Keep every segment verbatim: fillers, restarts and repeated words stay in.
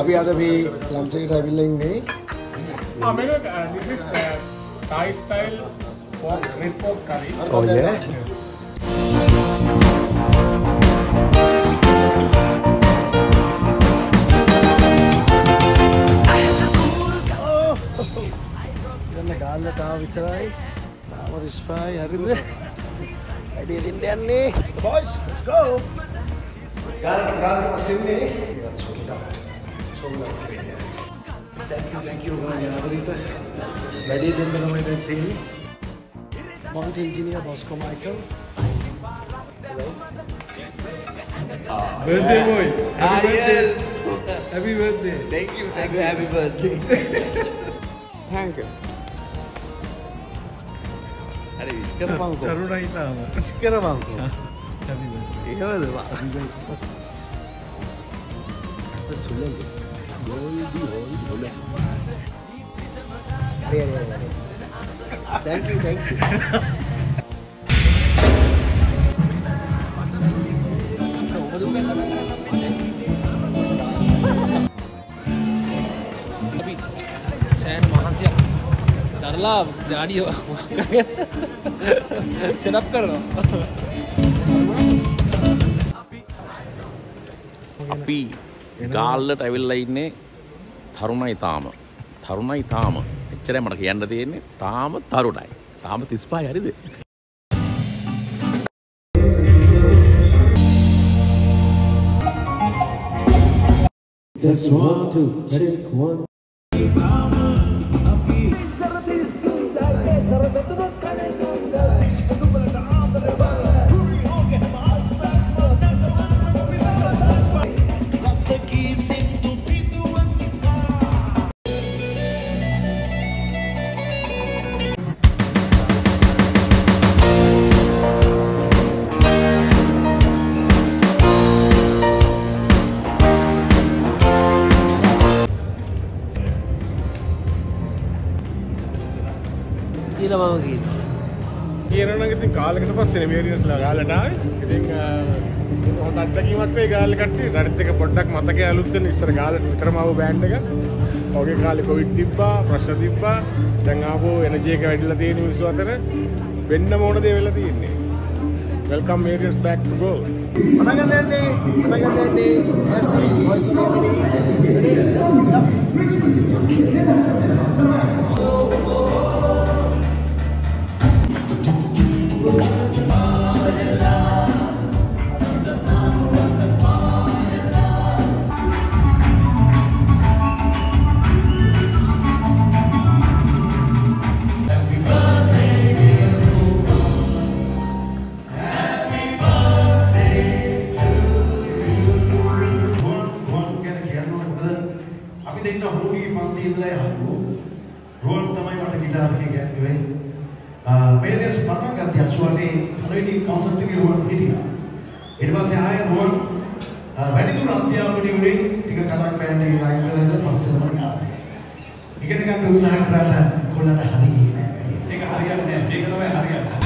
අපි අද මේ ලන්ච් එකට ඇවිල්ලා ඉන්නේ. Ah, menu, uh, this is uh, Thai style pork, red pork curry. Oh yeah. Then galla tawa vitarai. Tawa rispai harida. Ready din yanne. Boys, let's go. Galla galla pasinne. Sold out. Sold out. Thank you, thank you. Yavarita. Ready din na naman yung team. Mount Engineer Bosco Michael. Hello. Ah, birthday boy. Ah, yes. Happy birthday. Thank you, thank you. Happy birthday. Thank you. Hari wish kara bangko. Karuna itama. Wish kara bangko. Happy birthday. Ehawada ba? Sapa sulale. Goldi goldi bola. Hari hari hari. Thank you, thank you. अभी शहर वहाँ से तरला गाड़ी setup कर रहा අපි ගාල්ලට ඇවිල්ලා ඉන්නේ තරුණයි තාම තරුණයි තාම එච්චරයි මට කියන්න තියෙන්නේ තාම තරුණයි තාම තිස් පහයි හරිද Just want to check one. කියලා මම කියනවා. කියනවා නම් ඉතින් කාලයකට පස්සේ මේරියස්ලා ගාලට ආවේ. ඉතින් හොඳ අත්දැකීමක් වෙයි ගාල්ල කට්ටිය. ඊට එක පොඩ්ඩක් මතකය අලුත් වෙන ඉස්සර ගාලට විතරම ආව බෑන්ඩ් එක. ඔගේ කාලේ කොවිඩ් තිබ්බා, ප්‍රශ්න තිබ්බා. දැන් ආවෝ එනර්ජි එක වැඩිලා තියෙන මිනිස්සු අතර වෙන්න ඕන දේ වෙලා තියෙන්නේ. Welcome Marians back to goal. පටන් ගන්න යන්නේ. පටන් ගන්න යන්නේ. ඇසි වොයිස් Roll තමයි මට ගිටාර් එක ගැන්නුවේ. මේරියස් පටන් ගත්ත අසුවනේ පළවෙනි කන්සර්ට් එකේ රෝල් හිටියා. ඊට පස්සේ ආයෙ රෝල් වැඩිදුර අධ්‍යාපනය උනේ ටික කලක් බෑන්ඩ් එකේ ගායන කළා ඉඳලා පස්සේ තමයි ආවේ. ඉගෙන ගන්න උත්සාහ කරලා කොල්ලන්ට හරි ගියේ නෑ. ඒක හරියන්නේ නෑ. මේක තමයි හරියන්නේ.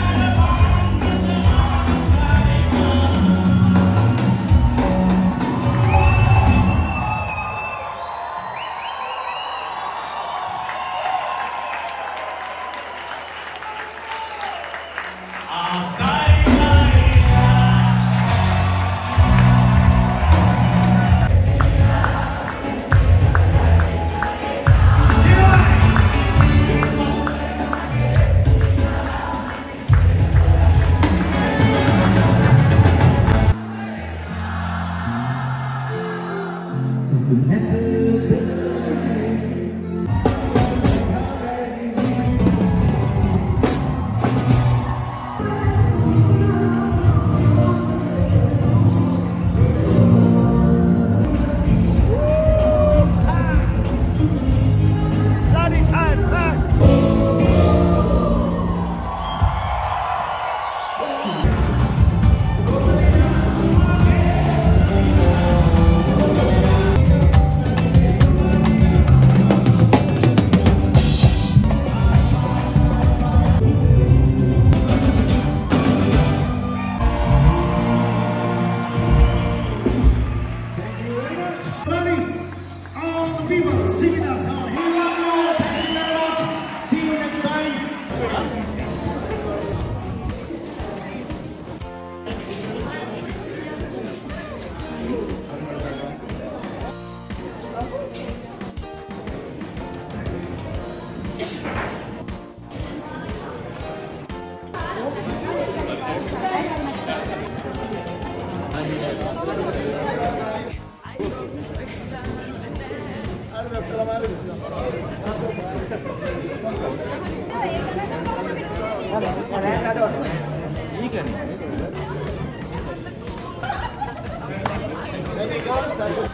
Any guys?